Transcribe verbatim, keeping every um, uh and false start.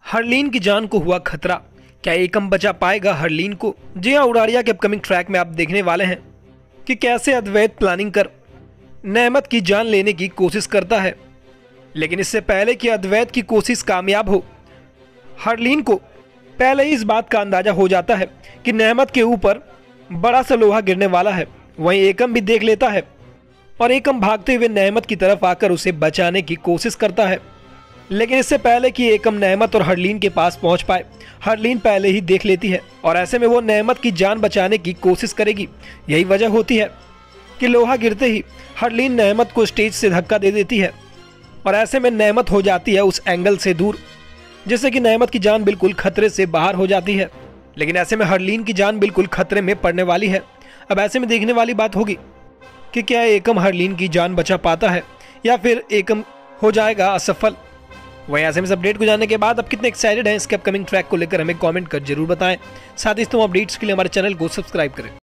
हरलीन की जान को हुआ खतरा, क्या एकम बचा पाएगा हरलीन को? जी हाँ, उड़ारिया के अपकमिंग ट्रैक में आप देखने वाले हैं कि कैसे अद्वैत प्लानिंग कर नेमत की जान लेने की कोशिश करता है। लेकिन इससे पहले कि अद्वैत की कोशिश कामयाब हो, हरलीन को पहले ही इस बात का अंदाजा हो जाता है कि नेमत के ऊपर बड़ा सा लोहा गिरने वाला है। वहीं एकम भी देख लेता है और एकम भागते हुए नेमत की तरफ आकर उसे बचाने की कोशिश करता है। लेकिन इससे पहले कि एकम नेमत और हरलीन के पास पहुंच पाए, हरलीन पहले ही देख लेती है और ऐसे में वो नेमत की जान बचाने की कोशिश करेगी। यही वजह होती है कि लोहा गिरते ही हरलीन नेमत को स्टेज से धक्का दे देती है और ऐसे में नेमत हो जाती है उस एंगल से दूर, जिससे कि नेमत की जान बिल्कुल खतरे से बाहर हो जाती है। लेकिन ऐसे में हरलीन की जान बिल्कुल खतरे में पड़ने वाली है। अब ऐसे में देखने वाली बात होगी कि क्या एकम हरलीन की जान बचा पाता है या फिर एकम हो जाएगा असफल। वहीं ऐसे में इस अपडेट को जानने के बाद आप कितने एक्साइटेड हैं इसके अपकमिंग ट्रैक को लेकर हमें कमेंट कर जरूर बताएं। साथ ही इस तुम अपडेट्स के लिए हमारे चैनल को सब्सक्राइब करें।